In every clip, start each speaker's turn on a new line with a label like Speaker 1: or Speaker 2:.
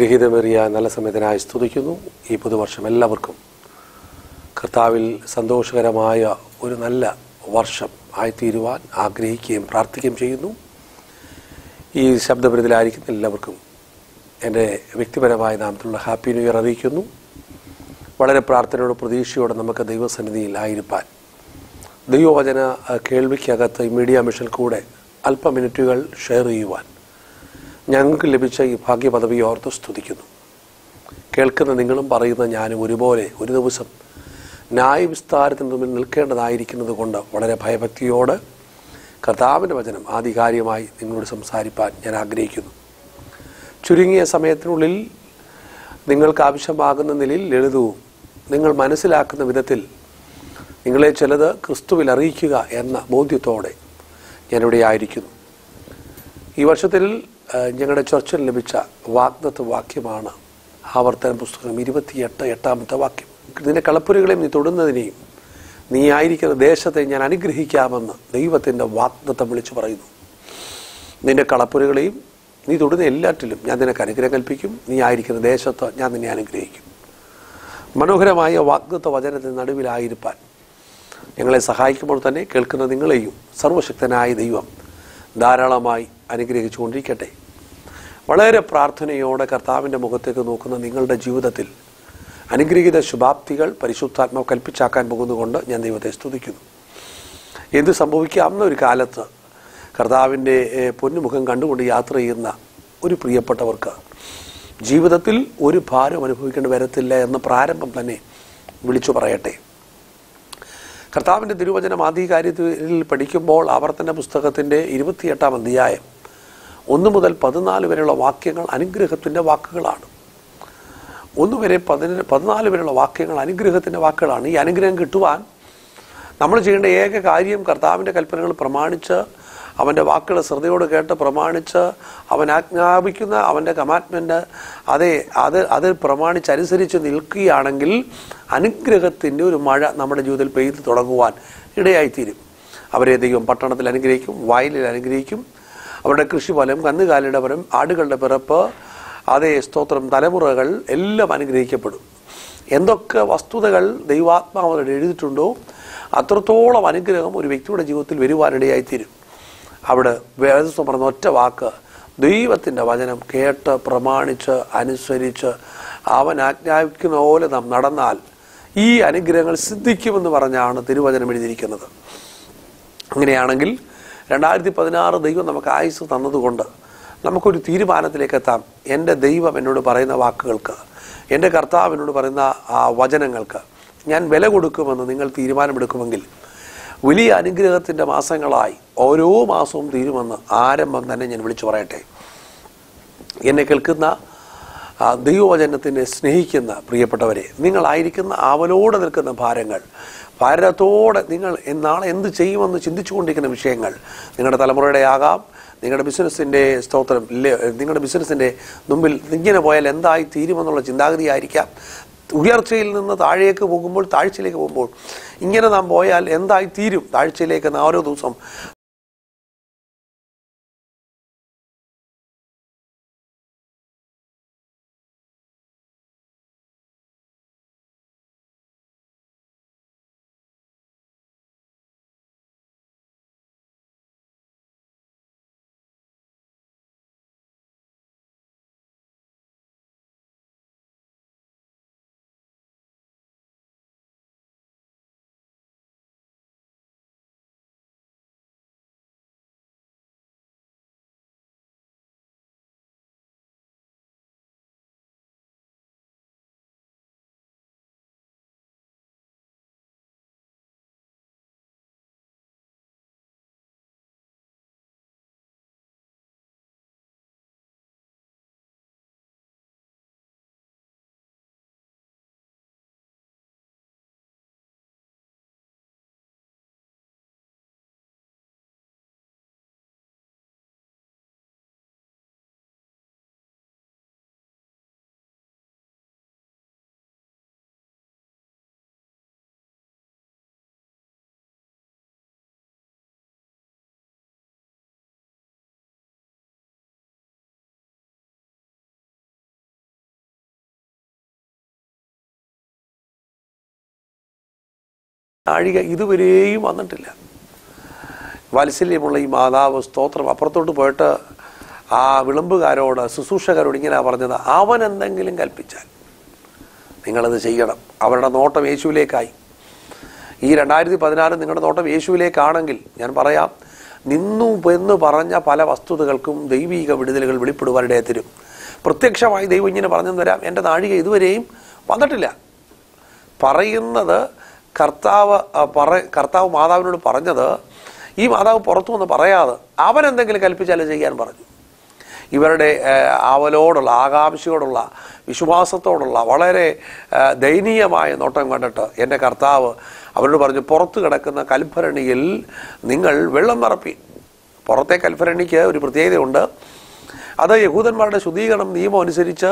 Speaker 1: അനുഗ്രഹീതമേറിയ നല്ല സമയത്തിനായി സ്തുതിക്കുന്നു. ഈ പുതുവർഷം എല്ലാവർക്കും കർത്താവിൽ സന്തോഷകരമായ ഒരു നല്ല വർഷം ആയിത്തീരുവാൻ ആഗ്രഹിക്കുകയും പ്രാർത്ഥിക്കുകയും ചെയ്യുന്നു. ഈ ശബ്ദപരിധിയിലായിരിക്കുന്ന എല്ലാവർക്കും എൻ്റെ വ്യക്തിപരമായ നാമത്തിലുള്ള ഹാപ്പി ന്യൂ ഇയർ അറിയിക്കുന്നു. വളരെ പ്രാർത്ഥനയോടെ പ്രതീക്ഷയോടെ നമുക്ക് ദൈവസന്നിധിയിൽ ആയിരിക്കാൻ ദൈവവചന കേൾവിക്കകത്ത് ഈ മീഡിയ മിഷൻ കൂടെ അല്പ മിനിറ്റുകൾ ഷെയർ ചെയ്യുവാൻ ഞങ്ങൾക്ക് ലഭിച്ച ഈ ഭാഗ്യപദവി ഓർത്ത് സ്തുതിക്കുന്നു. കേൾക്കുന്ന നിങ്ങളും പറയുന്ന ഞാനും ഒരുപോലെ ഒരു ദിവസം ന്യായവിസ്താരത്തിന് മുമ്പിൽ നിൽക്കേണ്ടതായിരിക്കുന്നത് കൊണ്ട് വളരെ ഭയഭക്തിയോട് കർത്താവിൻ്റെ വചനം ആധികാരികമായി നിങ്ങളോട് സംസാരിപ്പാൻ ഞാൻ ആഗ്രഹിക്കുന്നു. ചുരുങ്ങിയ സമയത്തിനുള്ളിൽ നിങ്ങൾക്ക് ആവശ്യമാകുന്ന നിലയിൽ ലളിതവും നിങ്ങൾ മനസ്സിലാക്കുന്ന വിധത്തിൽ നിങ്ങളെ ചിലത് ക്രിസ്തുവിൽ അറിയിക്കുക എന്ന ബോധ്യത്തോടെ ഞാനിവിടെ ആയിരിക്കുന്നു. ഈ വർഷത്തിൽ ഞങ്ങളുടെ ചർച്ചിൽ ലഭിച്ച വാഗ്ദത്ത വാക്യമാണ് ആവർത്തന പുസ്തകം 28 വാക്യം. നിന്റെ കളപ്പുരകളെയും നീ തൊടുന്നതിനെയും നീ ആയിരിക്കുന്ന ദേശത്തെ ഞാൻ അനുഗ്രഹിക്കാമെന്ന് ദൈവത്തിൻ്റെ വാഗ്ദത്തം വിളിച്ചു പറയുന്നു. നിന്റെ കളപ്പുരകളെയും നീ തൊടുന്ന എല്ലാറ്റിലും ഞാൻ നിനക്ക് അനുഗ്രഹം കൽപ്പിക്കും. നീ ആയിരിക്കുന്ന ദേശത്ത് ഞാൻ നിന്നെ അനുഗ്രഹിക്കും. മനോഹരമായ വാഗ്ദത്ത വചനത്തിന് നടുവിലായിരിക്കാൻ ഞങ്ങളെ സഹായിക്കുമ്പോൾ തന്നെ കേൾക്കുന്ന നിങ്ങളെയും സർവശക്തനായ ദൈവം ധാരാളമായി അനുഗ്രഹിച്ചുകൊണ്ടിരിക്കട്ടെ. വളരെ പ്രാർത്ഥനയോടെ കർത്താവിൻ്റെ മുഖത്തേക്ക് നോക്കുന്ന നിങ്ങളുടെ ജീവിതത്തിൽ അനുഗ്രഹീത ശുഭാപ്തികൾ പരിശുദ്ധാത്മാവ് കൽപ്പിച്ചാക്കാൻ പോകുന്നതുകൊണ്ട് ഞാൻ ദൈവത്തെ സ്തുതിക്കുന്നു. എന്ത് സംഭവിക്കാവുന്ന ഒരു കാലത്ത് കർത്താവിൻ്റെ പൊന്നുമുഖം കണ്ടുകൊണ്ട് യാത്ര ചെയ്യുന്ന ഒരു പ്രിയപ്പെട്ടവർക്ക് ജീവിതത്തിൽ ഒരു ഭാരം അനുഭവിക്കേണ്ടി വരത്തില്ല എന്ന് പ്രാരംഭം തന്നെ വിളിച്ചു പറയട്ടെ. കർത്താവിൻ്റെ തിരുവചനം ആധികാരികത്തിൽ പഠിക്കുമ്പോൾ ആവർത്തന പുസ്തകത്തിൻ്റെ 28 അധ്യായം 1 മുതൽ 14 വരെയുള്ള വാക്യങ്ങൾ അനുഗ്രഹത്തിൻ്റെ വാക്കുകളാണ്. 1 വരെ 14 വരെയുള്ള വാക്യങ്ങൾ അനുഗ്രഹത്തിൻ്റെ വാക്കുകളാണ്. ഈ അനുഗ്രഹം കിട്ടുവാൻ നമ്മൾ ചെയ്യേണ്ട ഏക കാര്യം കർത്താവിൻ്റെ കൽപ്പനകൾ പ്രമാണിച്ച് അവൻ്റെ വാക്കുകൾ ശ്രദ്ധയോട് കേട്ട് പ്രമാണിച്ച് അവൻ ആജ്ഞാപിക്കുന്ന അവൻ്റെ കമാൻഡ്മെൻറ്റ് അത് പ്രമാണിച്ചനുസരിച്ച് നിൽക്കുകയാണെങ്കിൽ അനുഗ്രഹത്തിൻ്റെ ഒരു മഴ നമ്മുടെ ജീവിതത്തിൽ പെയ്ത് തുടങ്ങുവാൻ ഇടയായിത്തീരും. അവരെ ദൈവം പട്ടണത്തിൽ അനുഗ്രഹിക്കും, വയലിൽ അനുഗ്രഹിക്കും. അവരുടെ കൃഷിഫലം, കന്നുകാലിയുടെ ഫലം, ആടുകളുടെ പിറപ്പ്, സ്തോത്രം, തലമുറകൾ എല്ലാം അനുഗ്രഹിക്കപ്പെടും. എന്തൊക്കെ വസ്തുതകൾ ദൈവാത്മാവോട് എഴുതിയിട്ടുണ്ടോ അത്രത്തോളം അനുഗ്രഹം ഒരു വ്യക്തിയുടെ ജീവിതത്തിൽ വരുവാനിടയായിത്തീരും. അവിടെ വേദപുസ്തകം പറഞ്ഞ ഒറ്റ വാക്ക്, ദൈവത്തിൻ്റെ വചനം കേട്ട് പ്രമാണിച്ച് അനുസരിച്ച് അവൻ ആജ്ഞാപിക്കുന്ന പോലെ നാം നടന്നാൽ ഈ അനുഗ്രഹങ്ങൾ സിദ്ധിക്കുമെന്ന് പറഞ്ഞാണ് തിരുവചനം എഴുതിയിരിക്കുന്നത്. അങ്ങനെയാണെങ്കിൽ 2016 ദൈവം നമുക്ക് ആയുസ് തന്നതുകൊണ്ട് നമുക്കൊരു തീരുമാനത്തിലേക്ക് എത്താം. എൻ്റെ ദൈവം എന്നോട് പറയുന്ന വാക്കുകൾക്ക്, എൻ്റെ കർത്താവ് എന്നോട് പറയുന്ന വചനങ്ങൾക്ക് ഞാൻ വില കൊടുക്കുമെന്ന് നിങ്ങൾ തീരുമാനമെടുക്കുമെങ്കിൽ വലിയ അനുഗ്രഹത്തിൻ്റെ മാസങ്ങളായി ഓരോ മാസവും തീരുമെന്ന് ആരംഭം തന്നെ ഞാൻ വിളിച്ചു പറയട്ടെ. എന്നെ കേൾക്കുന്ന ദൈവവചനത്തിനെ സ്നേഹിക്കുന്ന പ്രിയപ്പെട്ടവരെ, നിങ്ങളായിരിക്കുന്ന ആവലോടെ നിൽക്കുന്ന ഭാരത്തോടെ നിങ്ങൾ നാളെ എന്ത് ചെയ്യുമെന്ന് ചിന്തിച്ചുകൊണ്ടിരിക്കുന്ന വിഷയങ്ങൾ നിങ്ങളുടെ തലമുറയുടെ ആകാം, നിങ്ങളുടെ ബിസിനസ്സിൻ്റെ സ്തോത്രം, നിങ്ങളുടെ ബിസിനസ്സിൻ്റെ മുമ്പിൽ ഇങ്ങനെ പോയാൽ എന്തായി തീരുമെന്നുള്ള ചിന്താഗതി ആയിരിക്കാം. ഉയർച്ചയിൽ നിന്ന് താഴേക്ക് പോകുമ്പോൾ, താഴ്ചയിലേക്ക് പോകുമ്പോൾ ഇങ്ങനെ നാം പോയാൽ എന്തായി തീരും, താഴ്ചയിലേക്ക് ഓരോ ദിവസം നാഴിക ഇതുവരെയും വന്നിട്ടില്ല. വാത്സല്യമുള്ള ഈ മാതാവ് സ്തോത്രം അപ്പുറത്തോട്ട് പോയിട്ട് ആ വിളമ്പുകാരോട് ശുശ്രൂഷകരോട് ഇങ്ങനെ പറഞ്ഞത്, അവൻ എന്തെങ്കിലും കൽപ്പിച്ചാൽ നിങ്ങളത് ചെയ്യണം. അവരുടെ നോട്ടം യേശുവിലേക്കായി. ഈ 2016 നിങ്ങളുടെ നോട്ടം യേശുവിലേക്കാണെങ്കിൽ ഞാൻ പറയാം, നിന്നു എന്ന് പറഞ്ഞ പല വസ്തുതകൾക്കും ദൈവിക വിടുതലുകൾ വെളിപ്പെടുവാനിടയെ തരും. പ്രത്യക്ഷമായി ദൈവം ഇങ്ങനെ പറഞ്ഞു തരാം, എൻ്റെ നാഴിക ഇതുവരെയും വന്നിട്ടില്ല. പറയുന്നത് കർത്താവ് മാതാവിനോട് പറഞ്ഞത്, ഈ മാതാവ് പുറത്തു വന്ന് പറയാതെ അവൻ എന്തെങ്കിലും കൽപ്പിച്ചാലും ചെയ്യാൻ പറഞ്ഞു. ഇവരുടെ അവലോടുള്ള ആകാംക്ഷയോടുള്ള വിശ്വാസത്തോടുള്ള വളരെ ദയനീയമായ നോട്ടം കണ്ടിട്ട് എൻ്റെ കർത്താവ് അവരോട് പറഞ്ഞു, പുറത്ത് കിടക്കുന്ന കൽഭരണിയിൽ നിങ്ങൾ വെള്ളം നിറപ്പി. പുറത്തെ കൽഭരണിക്ക് ഒരു പ്രത്യേകതയുണ്ട്. അത് യഹൂദന്മാരുടെ ശുദ്ധീകരണം നിയമം അനുസരിച്ച്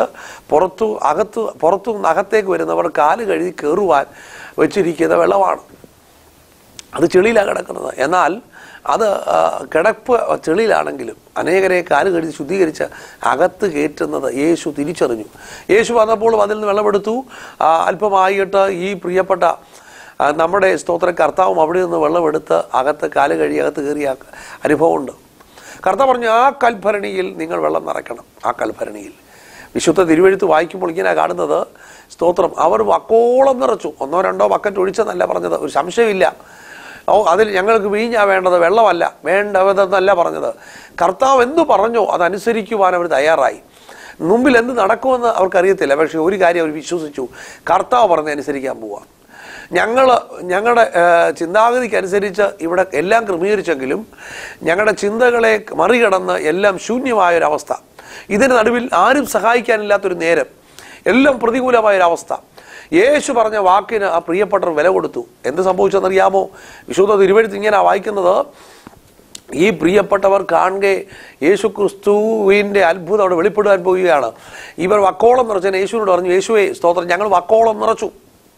Speaker 1: പുറത്തു നിന്ന് അകത്തേക്ക് വരുന്നവർ കാല് കഴുകി കയറുവാൻ വെച്ചിരിക്കുന്ന വെള്ളമാണ്. അത് ചെളിയിലാണ് കിടക്കുന്നത്. എന്നാൽ അത് കിടപ്പ് ചെളിയിലാണെങ്കിലും അനേകരെ കാല് കഴുകി ശുദ്ധീകരിച്ച് അകത്ത് കയറ്റുന്നത് യേശു തിരിച്ചറിഞ്ഞു. യേശു വന്നപ്പോൾ അതിൽ നിന്ന് വെള്ളമെടുത്തു. അല്പമായിട്ട് ഈ പ്രിയപ്പെട്ട നമ്മുടെ സ്തോത്ര കർത്താവും അവിടെ നിന്ന് വെള്ളമെടുത്ത് അകത്ത് കാല് കഴുകി അകത്ത് കയറിയ അനുഭവമുണ്ട്. കർത്താവ് പറഞ്ഞു, ആ കൽഭരണിയിൽ നിങ്ങൾ വെള്ളം നിറയ്ക്കണം. ആ കൽഭരണിയിൽ വിശുദ്ധ തിരുവെഴുത്ത് വായിക്കുമ്പോൾ ഇങ്ങനെ കാണുന്നത്, സ്തോത്രം അവർ വക്കോളം നിറച്ചു. 1-2 ബക്കറ്റ് ഒഴിച്ചെന്നല്ല പറഞ്ഞത്, ഒരു സംശയമില്ല. അതിൽ ഞങ്ങൾക്ക് വീഞ്ഞാ വേണ്ടത്, വെള്ളമല്ല വേണ്ടതെന്നല്ല പറഞ്ഞത്. കർത്താവ് എന്തു പറഞ്ഞോ അതനുസരിക്കുവാൻ അവർ തയ്യാറായി. മുമ്പിൽ എന്ത് നടക്കുമെന്ന് അവർക്കറിയത്തില്ല. പക്ഷേ ഒരു കാര്യം അവർ വിശ്വസിച്ചു, കർത്താവ് പറഞ്ഞ് അനുസരിക്കാൻ പോവാം. ഞങ്ങളുടെ ചിന്താഗതിക്കനുസരിച്ച് ഇവിടെ എല്ലാം ക്രമീകരിച്ചെങ്കിലും ഞങ്ങളുടെ ചിന്തകളെ മറികടന്ന് എല്ലാം ശൂന്യമായൊരവസ്ഥ, ഇതിന് നടുവിൽ ആരും സഹായിക്കാനില്ലാത്തൊരു നേരം, എല്ലാം പ്രതികൂലമായൊരവസ്ഥ. യേശു പറഞ്ഞ വാക്കിന് ആ പ്രിയപ്പെട്ടവർ വില കൊടുത്തു. എന്ത് സംഭവിച്ചെന്നറിയാമോ? വിശുദ്ധ തിരുവെഴുത്ത് ഇങ്ങനെ വായിക്കുന്നത്, ഈ പ്രിയപ്പെട്ടവർ കാണുകെ യേശു ക്രിസ്തുവിൻ്റെ അത്ഭുതം അവിടെ വെളിപ്പെടുവാൻ പോവുകയാണ്. ഇവർ വക്കോളം നിറച്ച യേശുവിനോട് പറഞ്ഞു, യേശുവേ സ്തോത്രം, ഞങ്ങൾ വക്കോളം നിറച്ചു.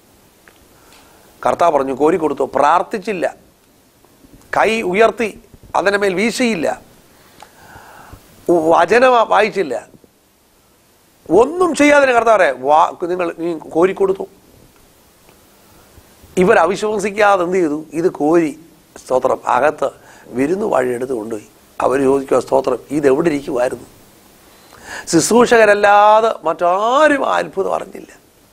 Speaker 1: കർത്താവ് പറഞ്ഞു, കോരി കൊടുത്തു. പ്രാർത്ഥിച്ചില്ല, കൈ ഉയർത്തി അതിൻ്റെ മേൽ വീശിയില്ല, വചനം വായിച്ചില്ല, ഒന്നും ചെയ്യാതെ കർത്താവരെ നിങ്ങൾ കോരിക്കൊടുത്തു. ഇവർ അവിശ്വസിക്കാതെ എന്ത് ചെയ്തു? ഇത് കോരി സ്തോത്രം അകത്ത് വിരുന്നു വാഴിയെടുത്ത് കൊണ്ടുപോയി. അവർ ചോദിക്കുക, സ്തോത്രം ഇതെവിടെ ഇരിക്കുമായിരുന്നു? ശുശ്രൂഷകരല്ലാതെ മറ്റാരും ആ അത്ഭുതം അറിഞ്ഞില്ല.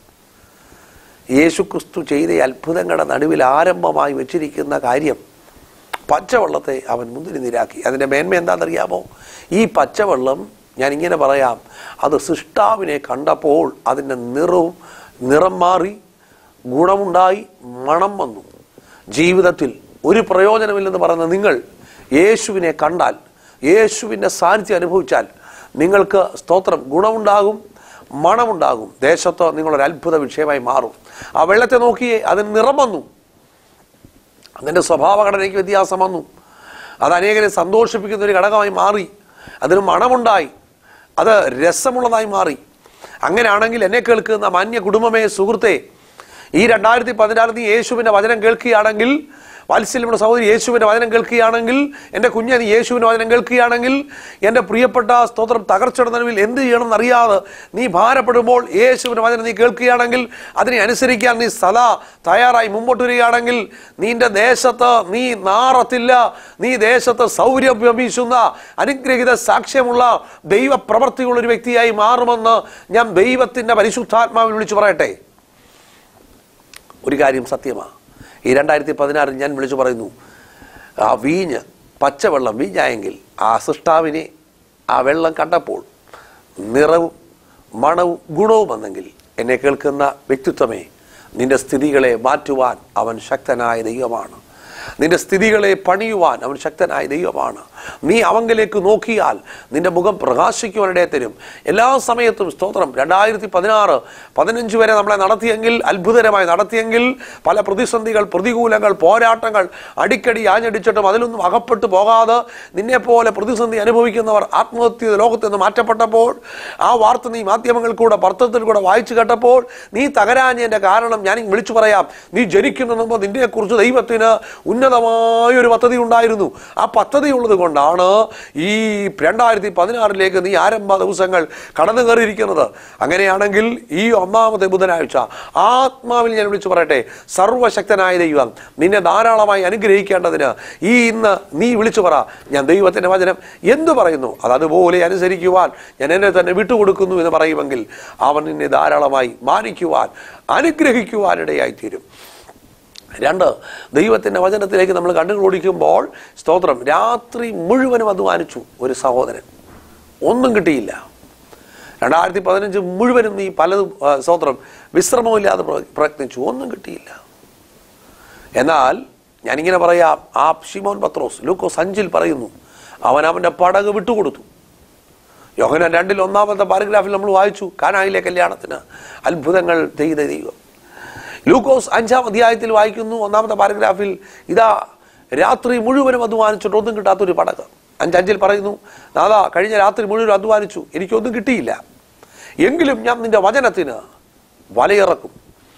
Speaker 1: യേശു ക്രിസ്തു ചെയ്ത അത്ഭുതങ്ങളുടെ നടുവിൽ ആരംഭമായി വെച്ചിരിക്കുന്ന കാര്യം, പച്ചവെള്ളത്തെ അവൻ മുന്തിരി നീരാക്കി. അതിൻ്റെ മേന്മ എന്താണെന്നറിയാമോ? ഈ പച്ചവെള്ളം, ഞാനിങ്ങനെ പറയാം, അത് സൃഷ്ടാവിനെ കണ്ടപ്പോൾ അതിൻ്റെ നിറം മാറി, ഗുണമുണ്ടായി, മണം വന്നു. ജീവിതത്തിൽ ഒരു പ്രയോജനമില്ലെന്ന് പറയുന്ന നിങ്ങൾ യേശുവിനെ കണ്ടാൽ, യേശുവിൻ്റെ സാന്നിധ്യം അനുഭവിച്ചാൽ നിങ്ങൾക്ക് സ്തോത്രം ഗുണമുണ്ടാകും, മണമുണ്ടാകും. ദേശത്ത് നിങ്ങളൊരു അത്ഭുത വിഷയമായി മാറും. ആ വെള്ളത്തെ നോക്കിയേ, അതിന് നിറം വന്നു, അതിൻ്റെ സ്വഭാവഘടനയ്ക്ക് വ്യത്യാസം വന്നു. അത് അനേകരെ സന്തോഷിപ്പിക്കുന്ന ഒരു ഘടകമായി മാറി. അതിന് മണമുണ്ടായി, അത് രസമുള്ളതായി മാറി. അങ്ങനെയാണെങ്കിൽ എന്നെ കേൾക്കുന്ന മാന്യ കുടുംബമേ, സുഹൃത്തെ, ഈ 2016 നീ യേശുവിൻ്റെ വചനം കേൾക്കുകയാണെങ്കിൽ, വാത്സല്യമുള്ള സഹോദരി യേശുവിൻ്റെ വചനം കേൾക്കുകയാണെങ്കിൽ, എൻ്റെ കുഞ്ഞെ നീ യേശുവിൻ്റെ വചനം കേൾക്കുകയാണെങ്കിൽ, എൻ്റെ പ്രിയപ്പെട്ട സ്തോത്രം തകർച്ചയുടെ നടുവിൽ എന്ത് ചെയ്യണമെന്ന് അറിയാതെ നീ ഭാരപ്പെടുമ്പോൾ യേശുവിൻ്റെ വചനം നീ കേൾക്കുകയാണെങ്കിൽ, അതിനെ അനുസരിക്കാൻ നീ സദാ തയ്യാറായി മുമ്പോട്ട് വരികയാണെങ്കിൽ, നിന്റെ ദേശത്ത് നീ നാറത്തില്ല. നീ ദേശത്ത് സൗര്യം വീശുന്ന അനുഗ്രഹീത സാക്ഷ്യമുള്ള ദൈവപ്രവർത്തിയുള്ള ഒരു വ്യക്തിയായി മാറുമെന്ന് ഞാൻ ദൈവത്തിൻ്റെ പരിശുദ്ധാത്മാവിൽ വിളിച്ചു പറയട്ടെ. ഒരു കാര്യം സത്യമാണ്, ഈ 2016 ഞാൻ വിളിച്ചു പറയുന്നു, ആ വീഞ്ഞ് പച്ചവെള്ളം വീഞ്ഞായെങ്കിൽ ആ സൃഷ്ടാവിനെ ആ വെള്ളം കണ്ടപ്പോൾ നിറവും മണവും ഗുണവും വന്നെങ്കിൽ, എന്നെ കേൾക്കുന്ന വ്യക്തിത്വമേ, നിന്റെ സ്ഥിതികളെ മാറ്റുവാൻ അവൻ ശക്തനായ ദൈവമാണ്. നിന്റെ സ്ഥിതികളെ പണിയുവാൻ അവൻ ശക്തനായ ദൈവമാണ്. നീ അവങ്കിലേക്ക് നോക്കിയാൽ നിന്റെ മുഖം പ്രകാശിക്കുവാനിടയെ തരും. എല്ലാ സമയത്തും സ്തോത്രം 2016, 15 വരെ നമ്മളെ നടത്തിയെങ്കിൽ, അത്ഭുതകരമായി നടത്തിയെങ്കിൽ, പല പ്രതിസന്ധികൾ, പ്രതികൂലങ്ങൾ, പോരാട്ടങ്ങൾ അടിക്കടി ആഞ്ഞടിച്ചിട്ടും അതിലൊന്നും അകപ്പെട്ടു പോകാതെ നിന്നെപ്പോലെ പ്രതിസന്ധി അനുഭവിക്കുന്നവർ ആത്മഹത്യ ലോകത്ത് നിന്ന് മാറ്റപ്പെട്ടപ്പോൾ, ആ വാർത്ത നീ മാധ്യമങ്ങളിൽ കൂടെ പത്രത്തിൽ കൂടെ വായിച്ചു കേട്ടപ്പോൾ നീ തകരാഞ്ഞതിൻ്റെ കാരണം ഞാൻ വിളിച്ചു പറയാം. നീ ജനിക്കുന്നതിന് മുമ്പ് നിന്നെക്കുറിച്ച് ദൈവത്തിന് ഉന്നതമായൊരു പദ്ധതി ഉണ്ടായിരുന്നു. ആ പദ്ധതി ഉള്ളത് കൊണ്ട് കൊണ്ടാണ് ഈ 2016 നീ ആരംഭ ദിവസങ്ങൾ കടന്നു കയറിയിരിക്കുന്നത്. അങ്ങനെയാണെങ്കിൽ ഈ ഒന്നാമത്തെ ബുധനാഴ്ച ആത്മാവിൽ ഞാൻ വിളിച്ചു പറയട്ടെ, സർവശക്തനായ ദൈവം നിന്നെ ധാരാളമായി അനുഗ്രഹിക്കേണ്ടതിന് ഇന്ന് നീ വിളിച്ചു പറ, ഞാൻ ദൈവത്തിൻ്റെ വചനം എന്തു പറയുന്നു അതുപോലെ അനുസരിക്കുവാൻ ഞാൻ എന്നെ തന്നെ വിട്ടുകൊടുക്കുന്നു എന്ന് പറയുമെങ്കിൽ അവൻ നിന്നെ ധാരാളമായി മാനിക്കുവാൻ അനുഗ്രഹിക്കുവാനിടയായിത്തീരും. 2, ദൈവത്തിൻ്റെ വചനത്തിലേക്ക് നമ്മൾ കണ്ണുകൾ ഓടിക്കുമ്പോൾ സ്തോത്രം, രാത്രി മുഴുവനും അധ്വാനിച്ചു ഒരു സഹോദരൻ, ഒന്നും കിട്ടിയില്ല. 2015 മുഴുവനും നീ പലതും സ്തോത്രം വിശ്രമമില്ലാതെ പ്രയത്നിച്ചു, ഒന്നും കിട്ടിയില്ല. എന്നാൽ ഞാനിങ്ങനെ പറയാം, ആ ശിമോൻ പത്രോസ് ലൂക്കോസ് 5 പറയുന്നു, അവൻ്റെ പടക് വിട്ടുകൊടുത്തു. യോഹന്നാൻ 2 1-ാമത്തെ പാരഗ്രാഫിൽ നമ്മൾ വായിച്ചു, കാനായിലെ കല്യാണത്തിന് അത്ഭുതങ്ങൾ ചെയ്ത ദൈവം. ലൂക്കോസ് 5-ാം അധ്യായത്തിൽ വായിക്കുന്നു 1-ാമത്തെ പാരഗ്രാഫിൽ, ഇതാ രാത്രി മുഴുവനും അധ്വാനിച്ചിട്ട് ഒന്നും കിട്ടാത്തൊരു പടക്. 5:5 പറയുന്നു, നാദാ കഴിഞ്ഞ രാത്രി മുഴുവൻ അധ്വാനിച്ചു, എനിക്കൊന്നും കിട്ടിയില്ല, എങ്കിലും ഞാൻ നിന്റെ വചനത്തിന് വലയിറക്കും.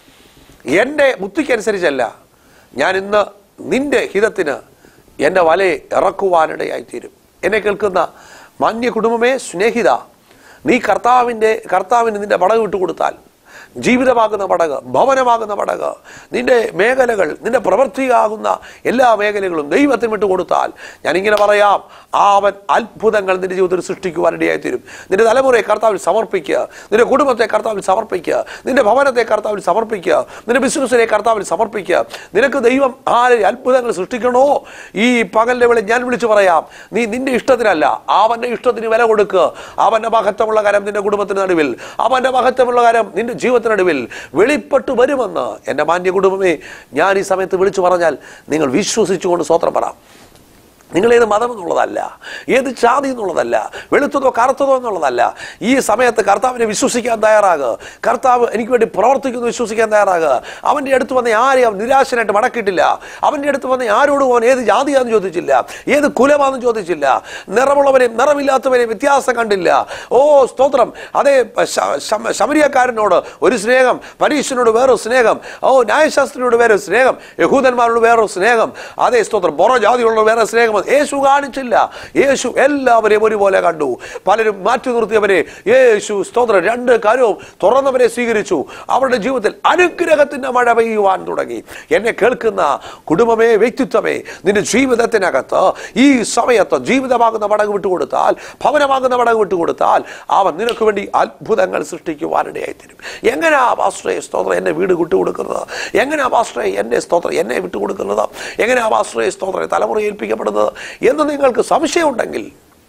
Speaker 1: എൻ്റെ ബുദ്ധിക്കനുസരിച്ചല്ല, ഞാൻ ഇന്ന് നിന്റെ ഹിതത്തിന് എൻ്റെ വലയെ ഇറക്കുവാനിടയായിത്തീരും. എന്നെ കേൾക്കുന്ന മാന്യ കുടുംബമേ, സ്നേഹിത, നീ കർത്താവിന് നിന്റെ പടക് വിട്ടുകൊടുത്താൽ, ജീവിതമാകുന്ന പടക്, ഭവനമാകുന്ന പടക്, നിന്റെ മേഖലകൾ, നിന്റെ പ്രവൃത്തിയാകുന്ന എല്ലാ മേഖലകളും ദൈവത്തിന് വിട്ടുകൊടുത്താൽ, ഞാനിങ്ങനെ പറയാം, അവൻ അത്ഭുതങ്ങൾ നിന്റെ ജീവിതത്തിൽ സൃഷ്ടിക്കുവാനിടയായിത്തീരും. നിന്റെ തലമുറയെ കർത്താവിൽ സമർപ്പിക്കുക, നിന്റെ കുടുംബത്തെ കർത്താവിൽ സമർപ്പിക്കുക, നിന്റെ ഭവനത്തെ കർത്താവിൽ സമർപ്പിക്കുക, നിന്റെ ബിസിനസ്സിനെ കർത്താവിൽ സമർപ്പിക്കുക. നിനക്ക് ദൈവം ആരെ അത്ഭുതങ്ങൾ സൃഷ്ടിക്കണോ ഈ പകലിന്റെ വേളയിൽ ഞാൻ വിളിച്ചു പറയാം, നീ നിന്റെ ഇഷ്ടത്തിനല്ല, അവന്റെ ഇഷ്ടത്തിന് വില കൊടുക്കുക. അവന്റെ മഹത്വമുള്ള കരം നിന്റെ കുടുംബത്തിന് നടുവിൽ, അവന്റെ മഹത്വമുള്ള കരം നിന്റെ ജീവിതത്തിനടുവിൽ വെളിപ്പെട്ടു വരുമെന്ന് എൻ്റെ മാന്യ കുടുംബമേ ഞാൻ ഈ സമയത്ത് വിളിച്ചു പറഞ്ഞാൽ നിങ്ങൾ വിശ്വസിച്ചുകൊണ്ട് സ്തോത്രം പറ. നിങ്ങളേത് മതം എന്നുള്ളതല്ല, ഏത് ജാതി എന്നുള്ളതല്ല, വെളുത്തതോ കറുത്തതോ എന്നുള്ളതല്ല. ഈ സമയത്ത് കർത്താവിനെ വിശ്വസിക്കാൻ തയ്യാറാകുക. കർത്താവ് എനിക്ക് വേണ്ടി പ്രവർത്തിക്കുന്നു വിശ്വസിക്കാൻ തയ്യാറാകുക. അവൻ്റെ അടുത്ത് വന്ന ആരെയും അവൻ നിരാശനായിട്ട് മടക്കിയിട്ടില്ല. അവൻ്റെ അടുത്ത് വന്ന ആരോടും അവൻ ഏത് ജാതിയാണെന്ന് ചോദിച്ചില്ല, ഏത് കുലമാണെന്ന് ചോദിച്ചില്ല, നിറമുള്ളവരെയും നിറമില്ലാത്തവരെയും വ്യത്യാസം കണ്ടില്ല. ഓ സ്തോത്രം. അതേ ശമരിയക്കാരനോട് ഒരു സ്നേഹം, പരീശനോട് വേറൊരു സ്നേഹം, ന്യായശാസ്ത്രിയോട് വേറെ സ്നേഹം, യഹൂദന്മാരോട് വേറൊരു സ്നേഹം, അതേ സ്തോത്രം പുറ ജാതികളോട് വേറെ സ്നേഹം യേശു കാണിച്ചില്ല. യേശു എല്ലാവരെയും ഒരുപോലെ കണ്ടു. പലരും മാറ്റി നിർത്തിയവരെ യേശു സ്തോത്രം 2 കരവും തുറന്നവരെ സ്വീകരിച്ചു. അവരുടെ ജീവിതത്തിൽ അനുഗ്രഹത്തിന്റെ മഴ പെയ്യുവാൻ തുടങ്ങി. എന്നെ കേൾക്കുന്ന കുടുംബമേ, വ്യക്തിത്വമേ, നിന്റെ ജീവിതത്തിനകത്ത് ഈ സമയത്ത് ജീവിതമാകുന്ന പടക് വിട്ടുകൊടുത്താൽ, ഭവനമാകുന്ന പടക് വിട്ടുകൊടുത്താൽ, അവൻ നിനക്ക് വേണ്ടി അത്ഭുതങ്ങൾ സൃഷ്ടിക്കുവാനിടയായിത്തീരും. എങ്ങനെയാ പാസ്റ്ററേ സ്തോത്രം എന്നെ വീട് വിട്ടുകൊടുക്കുന്നത്? എങ്ങനെയാ പാസ്റ്ററേ എന്നെ സ്തോത്രം എന്നെ വിട്ടുകൊടുക്കുന്നത്? എങ്ങനെയാ പാസ്റ്ററേ സ്തോത്രം തലമുറ ഏൽപ്പിക്കപ്പെടുന്നത് എന്ന് നിങ്ങൾക്ക് സംശയമുണ്ടെങ്കിൽ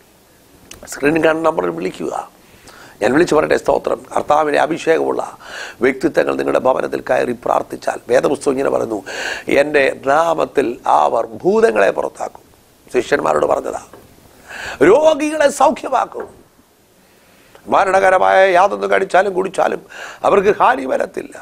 Speaker 1: സ്ക്രീനിൽ കാണുന്ന നമ്പറിൽ വിളിക്കുക. ഞാൻ വിളിച്ചു പറയട്ടെ, സ്തോത്രം, കർത്താവിൻ്റെ അഭിഷേകമുള്ള വ്യക്തിത്വങ്ങൾ നിങ്ങളുടെ ഭവനത്തിൽ കയറി പ്രാർത്ഥിച്ചാൽ, വേദപുസ്തകം ഇങ്ങനെ പറയുന്നു, എൻ്റെ നാമത്തിൽ അവർ ഭൂതങ്ങളെ പുറത്താക്കും. ശിഷ്യന്മാരോട് പറഞ്ഞതാ. രോഗികളെ സൗഖ്യമാക്കും. മരണകരമായ യാതൊന്നും കഴിച്ചാലും കുടിച്ചാലും അവർക്ക് ഹാനി വരത്തില്ല.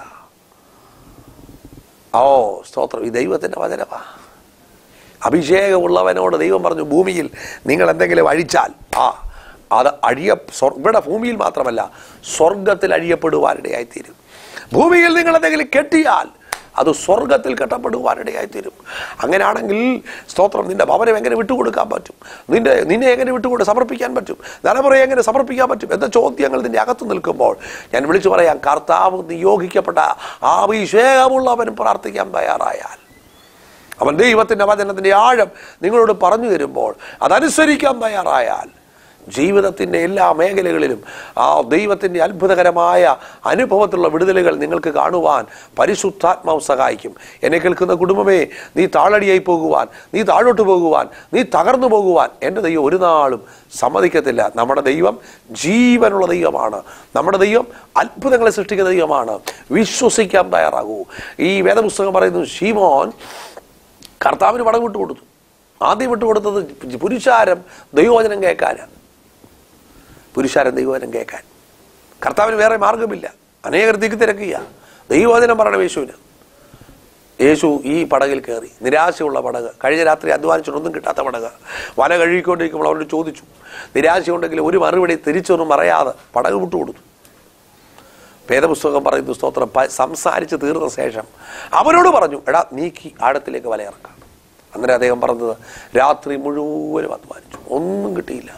Speaker 1: സ്തോത്രം, ഈ ദൈവത്തിൻ്റെ വചനമാ. അഭിഷേകമുള്ളവനോട് ദൈവം പറഞ്ഞു, ഭൂമിയിൽ നിങ്ങൾ എന്തെങ്കിലും അഴിച്ചാൽ അത് ഇവിടെ ഭൂമിയിൽ മാത്രമല്ല സ്വർഗത്തിൽ അഴിയപ്പെടുവാനിടയായിത്തീരും. ഭൂമിയിൽ നിങ്ങൾ എന്തെങ്കിലും കെട്ടിയാൽ അത് സ്വർഗത്തിൽ കെട്ടപ്പെടുവാനിടയായിത്തീരും. അങ്ങനെയാണെങ്കിൽ സ്തോത്രം, നിന്റെ ഭവനം എങ്ങനെ വിട്ടുകൊടുക്കാൻ പറ്റും? നിന്നെ എങ്ങനെ സമർപ്പിക്കാൻ പറ്റും? തലമുറയെ എങ്ങനെ സമർപ്പിക്കാൻ പറ്റും എന്ന ചോദ്യങ്ങൾ നിന്റെ അകത്ത് നിൽക്കുമ്പോൾ ഞാൻ വിളിച്ചു പറയാം, കർത്താവ് നിയോഗിക്കപ്പെട്ട അഭിഷേകമുള്ളവൻ പ്രാർത്ഥിക്കാൻ തയ്യാറായാൽ, അവൻ ദൈവത്തിൻ്റെ വചനത്തിൻ്റെ ആഴം നിങ്ങളോട് പറഞ്ഞു തരുമ്പോൾ അതനുസരിക്കാൻ തയ്യാറായാൽ, ജീവിതത്തിൻ്റെ എല്ലാ മേഖലകളിലും ആ ദൈവത്തിൻ്റെ അത്ഭുതകരമായ അനുഭവത്തിലുള്ള വിടുതലുകൾ നിങ്ങൾക്ക് കാണുവാൻ പരിശുദ്ധാത്മാവ് സഹായിക്കും. എന്നെ കേൾക്കുന്ന കുടുംബമേ, നീ താളടിയായി പോകുവാൻ, നീ താഴോട്ട് പോകുവാൻ, നീ തകർന്നു പോകുവാൻ എൻ്റെ ദൈവം ഒരു നാളും സമ്മതിക്കത്തില്ല. നമ്മുടെ ദൈവം ജീവനുള്ള ദൈവമാണ്. നമ്മുടെ ദൈവം അത്ഭുതങ്ങളെ സൃഷ്ടിക്കുന്ന ദൈവമാണ്. വിശ്വസിക്കാൻ തയ്യാറാകൂ. ഈ വേദപുസ്തകം പറയുന്നു, ശിമോൻ കർത്താവിന് പടം വിട്ടുകൊടുത്തു. ആദ്യം വിട്ടുകൊടുത്തത് പുരുഷാരം ദൈവവചനം കേൾക്കാനാണ്. പുരുഷാരം ദൈവവചനം കേൾക്കാൻ കർത്താവിന് വേറെ മാർഗമില്ല. അനേകർ തിരക്കുക ദൈവവചനം പറയണം യേശുവിന്. യേശു ഈ പടകിൽ കയറി, നിരാശയുള്ള പടക്, കഴിഞ്ഞ രാത്രി അധ്വാനിച്ചിട്ടൊന്നും കിട്ടാത്ത പടക്. വല കഴുകിക്കൊണ്ടിരിക്കുമ്പോൾ അവരോട് ചോദിച്ചു, നിരാശയുണ്ടെങ്കിൽ ഒരു മറുപടി തിരിച്ചൊന്നും പറയാതെ പടക് വിട്ടുകൊടുത്തു. വേദപുസ്തകം പറയുന്നു, സ്തോത്രം, സംസാരിച്ച് തീർന്ന ശേഷം അവനോട് പറഞ്ഞു, എടാ നീക്കി ആഴത്തിലേക്ക് വലയിറക്കാം. അന്നേരം അദ്ദേഹം പറഞ്ഞത്, രാത്രി മുഴുവനും അധ്വാനിച്ചു, ഒന്നും കിട്ടിയില്ല.